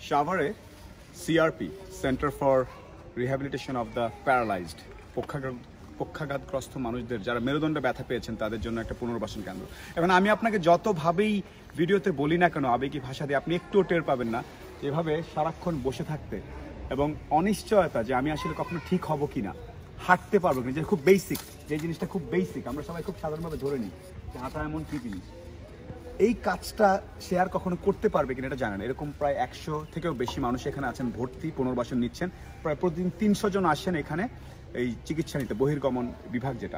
সাভারে CRP centre for rehabilitation of the paralysed পক্ষাঘাতগ্রস্ত মানুষদের যারা মেরুদণ্ডে ব্যথা পেয়েছেন তাদের জন্য একটা পুনর্বাসন কেন্দ্র। এখন আমি আপনাকে যতভাবেই ভিডিওতে বলি না কেন আবেগী ভাষা দিয়ে আপনি একটুও টের পাবেন না এভাবে সারাক্ষণ বসে থাকতে এবং অনিশ্চয়তা যে আমি আসলে কখনো ঠিক হব কি না, হাঁটতে পারবো কিনা, যে খুব বেসিক, যে জিনিসটা খুব বেসিক আমরা সবাই খুব সাধারণভাবে ধরে নিই যে হাঁটা এমন কি জিনিস, এই কাজটা সে আর কখনো করতে পারবে কিনা এটা জানেন। এরকম প্রায় 100 থেকেও বেশি মানুষ এখানে আছেন ভর্তি, পুনর্বাসন নিচ্ছেন। প্রায় প্রতিদিন 300 জন আসেন এখানে এই চিকিৎসা নিতে, বহির্গমন বিভাগ যেটা।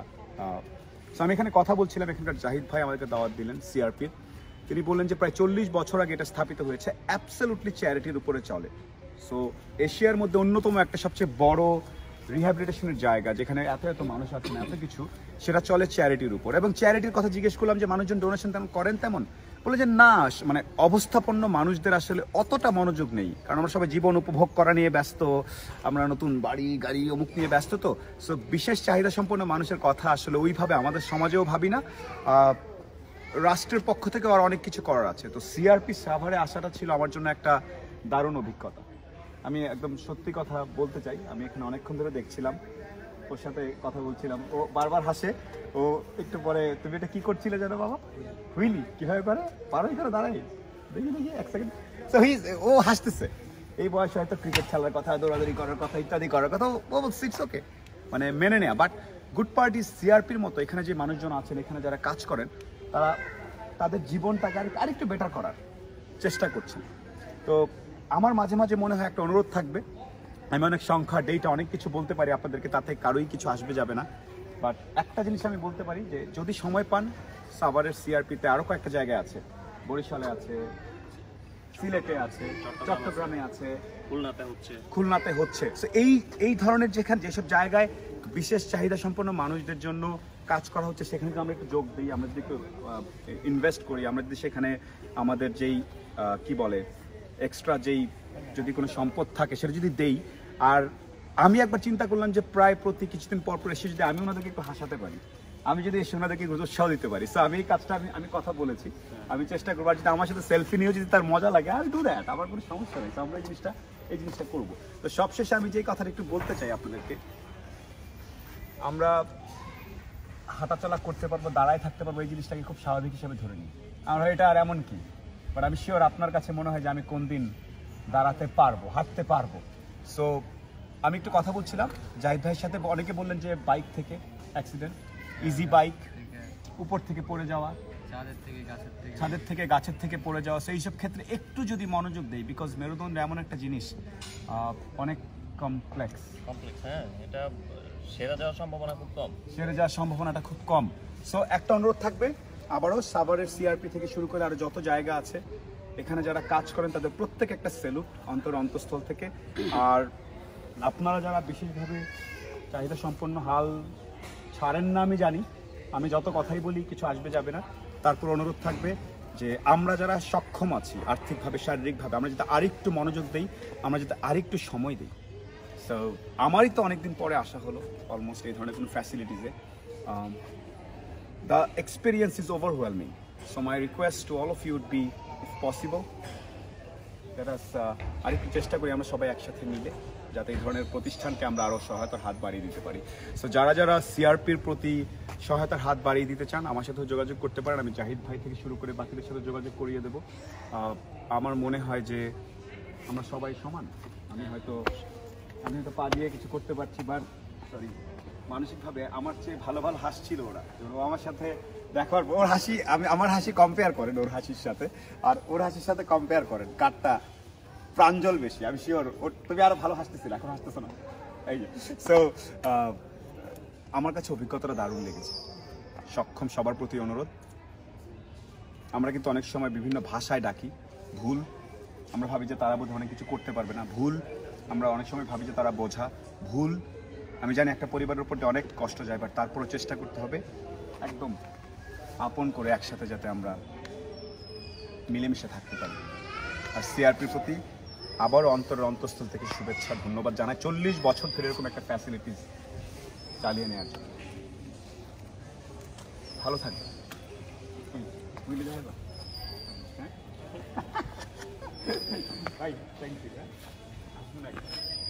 সো আমি এখানে কথা বলছিলাম, এখানকার জাহিদ ভাই আমাদেরকে দাওয়াত দিলেন সিআরপির। তিনি বললেন যে প্রায় 40 বছর আগে এটা স্থাপিত হয়েছে, অ্যাবসলিউটলি চ্যারিটির উপরে চলে। সো এশিয়ার মধ্যে অন্যতম একটা সবচেয়ে বড় রিহ্যাবিলিটেশনের জায়গা যেখানে এত এত মানুষ আছেন, এত কিছু, সেটা চলে চ্যারিটির উপর। এবং চ্যারিটির কথা জিজ্ঞেস করলাম যে মানুষজন ডোনেশন তেমন করেন তেমন, বলে যে না, মানে অবস্থাপন্ন মানুষদের আসলে অতটা মনোযোগ নেই, কারণ আমরা সবাই জীবন উপভোগ করা নিয়ে ব্যস্ত, আমরা নতুন বাড়ি গাড়ি অমুক নিয়ে ব্যস্ত। তো সো বিশেষ চাহিদা সম্পন্ন মানুষের কথা আসলে ওইভাবে আমাদের সমাজেও ভাবি না। রাষ্ট্রের পক্ষ থেকে আর অনেক কিছু করার আছে। তো সিআরপি সাভারে আসাটা ছিল আমার জন্য একটা দারুণ অভিজ্ঞতা। আমি একদম সত্যি কথা বলতে চাই, আমি এখানে অনেকক্ষণ ধরে দেখছিলাম, ওর সাথে কথা বলছিলাম, ও বারবার হাসে। ও একটু পরে, তুমি এটা কি করছিলে জানো বাবা, হুইলি কিভাবে করে পারোই করে দাঁড়াই, দেখি দেখি এক সেকেন্ড। সো ও হাসতেছে, এই বয়সে হয়তো ক্রিকেট খেলার কথা, দৌড়াদৌড়ি করার কথা, ইত্যাদি করার কথা, ও ইটস ওকে, মানে মেনে নেয়া। বাট গুড পার্টি সিআরপির মতো এখানে যে মানুষজন আছেন, এখানে যারা কাজ করেন, তারা তাদের জীবনটাকে আরেকটু বেটার করার চেষ্টা করছেন। তো আমার মাঝে মাঝে মনে হয় একটা অনুরোধ থাকবে, আমি অনেক সংখ্যা ডেটা অনেক কিছু বলতে পারি আপনাদেরকে, তাতে কারোই কিছু আসবে যাবে না। বাট একটা জিনিস আমি বলতে পারি যে যদি সময় পান, সাভারের সিআরপিতে আরও কয়েকটা জায়গায় আছে, বরিশালে আছে, সিলেটে আছে, চট্টগ্রামে আছে, খুলনাতে হচ্ছে। সো এই ধরনের যেসব জায়গায় বিশেষ চাহিদা সম্পন্ন মানুষদের জন্য কাজ করা হচ্ছে, সেখানে যদি আমরা একটু যোগ দিই, আমরা যদি একটু ইনভেস্ট করি, আমরা যদি সেখানে আমাদের যেই কি বলে এক্সট্রা যেই যদি কোনো সম্পদ থাকে সেটা যদি দেই। আর আমি একবার চিন্তা করলাম যে প্রায় প্রতি কিছুদিন পর পর এসে যদি আমি ওনাদেরকে একটু হাসাতে পারি, আমি যদি এসে ওনাদেরকে উৎসাহ দিতে পারি, সো আমি এই কাজটা আমি কথা বলেছি, আমি চেষ্টা করবো। আর যদি আমার সাথে সেলফি নিয়েও যদি তার মজা লাগে, আমি ডু দ্যাট, আমার কোনো সমস্যা নেই। আমরা এই জিনিসটা করবো। তো সবশেষে আমি যে কথাটা একটু বলতে চাই আপনাদেরকে, আমরা হাঁটাচলা করতে পারবো, দাঁড়ায় থাকতে পারবো, এই জিনিসটাকে খুব স্বাভাবিক হিসেবে ধরে নিই আমরা, এটা আর এমন কি। বাট আমি শিওর আপনার কাছে মনে হয় যে আমি কোন দিন দাঁড়াতে পারবো, হাঁটতে পারবো। সো আমি একটু কথা বলছিলাম জাহিদ ভাইয়ের সাথে, অনেকে বললেন যে বাইক থেকে অ্যাক্সিডেন্ট, ইজি বাইক, উপর থেকে পড়ে যাওয়া, ছাদের থেকে গাছের থেকে পড়ে যাওয়া, সেই সব ক্ষেত্রে একটু যদি মনোযোগ দেই, বিকজ মেরুদণ্ড এমন একটা জিনিস অনেক কমপ্লেক্স। হ্যাঁ, এটা সেরে যাওয়ার সম্ভাবনাটা খুব কম। সো একটা অনুরোধ থাকবে আবারও, সাভারের সিআরপি থেকে শুরু করে আরো যত জায়গা আছে এখানে যারা কাজ করেন তাদের প্রত্যেক একটা স্যালুট অন্তঃস্থল থেকে। আর আপনারা যারা বিশেষভাবে চাহিদা সম্পন্ন হাল ছাড়েন না আমি জানি, আমি যত কথাই বলি কিছু আসবে যাবে না, তারপর অনুরোধ থাকবে যে আমরা যারা সক্ষম আছি আর্থিকভাবে শারীরিকভাবে, আমরা যাতে আরেকটু মনোযোগ দিই, আমরা যাতে আরেকটু সময় দিই। সো আমারই তো অনেকদিন পরে আসা হলো অলমোস্ট এই ধরনের কোনো ফ্যাসিলিটিসে। The experience is overwhelming. So my request to all of you would be, if possible, let us আরেকটু চেষ্টা করি আমরা সবাই একসাথে মিলে যাতে এই ধরনের প্রতিষ্ঠানকে আমরা আরও সহায়তার হাত বাড়িয়ে দিতে পারি। সো যারা সিআরপির প্রতি সহায়তার হাত বাড়িয়ে দিতে চান আমার সাথেও যোগাযোগ করতে পারেন। আমি জাহিদ ভাই থেকে শুরু করে বাকিদের সাথে যোগাযোগ করিয়ে দেবো। আমার মনে হয় যে আমরা সবাই সমান। আমি হয়তো পা দিয়ে কিছু করতে পারছি, বাট সরি, মানসিকভাবে আমার চেয়ে ভালো হাসছিল ওরা। ও আমার সাথে দেখার পর ওর হাসি, আমার হাসি কম্পেয়ার করেন ওর হাসির সাথে, আর ওর হাসির সাথে কম্পেয়ার করেন কারটা প্রাঞ্জল বেশি। আমি শিওর তুমি আরো ভালো হাসতেছিল, এখন হাসতেছো না, এই যে। সো আমার কাছে অভিজ্ঞতাটা দারুণ লেগেছে। সক্ষম সবার প্রতি অনুরোধ, আমরা কিন্তু অনেক সময় বিভিন্ন ভাষায় ডাকি, ভুল। আমরা ভাবি যে তারা বোধহয় অনেক কিছু করতে পারবে না, ভুল। আমরা অনেক সময় ভাবি যে তারা বোঝা, ভুল। আমি জানি একটা পরিবারের উপর অনেক কষ্ট যায়, বাট তারপরও চেষ্টা করতে হবে একদম আপন করে একসাথে যাতে আমরা মিলেমিশে থাকতে পারি। আর সিআরপির প্রতি আবারও অন্তঃস্থল থেকে শুভেচ্ছা, ধন্যবাদ জানাই 40 বছর ধরে এরকম একটা ফ্যাসিলিটিস চালিয়ে নেওয়ার জন্য। ভালো থাকবে। ভাই থ্যাংক ইউ।